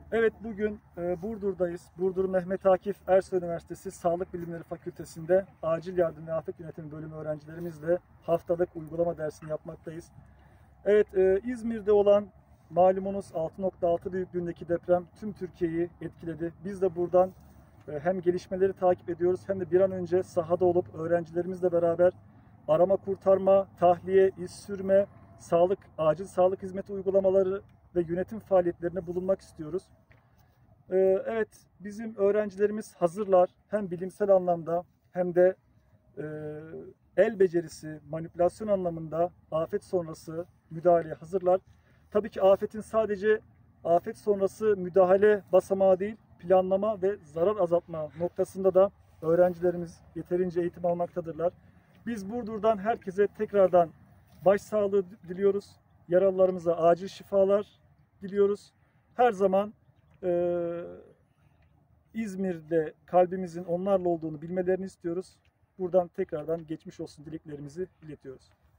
Evet, bugün Burdur'dayız. Burdur Mehmet Akif Ersoy Üniversitesi Sağlık Bilimleri Fakültesi'nde Acil Yardım ve Afet Yönetimi bölümü öğrencilerimizle haftalık uygulama dersini yapmaktayız. Evet, İzmir'de olan malumunuz 6.6 büyüklüğündeki deprem tüm Türkiye'yi etkiledi. Biz de buradan hem gelişmeleri takip ediyoruz hem de bir an önce sahada olup öğrencilerimizle beraber arama kurtarma, tahliye, iz sürme, sağlık, acil sağlık hizmeti uygulamaları ve yönetim faaliyetlerine bulunmak istiyoruz. Evet, bizim öğrencilerimiz hazırlar. Hem bilimsel anlamda hem de e, el becerisi, manipülasyon anlamında afet sonrası müdahaleye hazırlar. Tabii ki afetin sadece afet sonrası müdahale basamağı değil, planlama ve zarar azaltma noktasında da öğrencilerimiz yeterince eğitim almaktadırlar. Biz Burdur'dan herkese tekrardan başsağlığı diliyoruz. Yaralılarımıza acil şifalar diliyoruz. Her zaman e, İzmir'de kalbimizin onlarla olduğunu bilmelerini istiyoruz. Buradan tekrardan geçmiş olsun dileklerimizi iletiyoruz.